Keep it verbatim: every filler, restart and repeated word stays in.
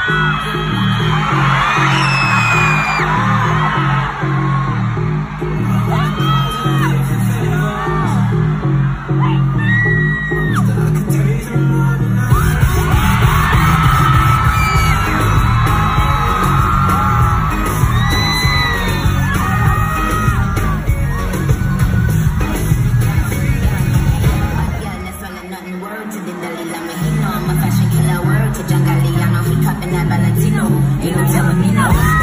I'm a fashion killer word to Jangali, I know he cupping that Valentino. You don't tell me no.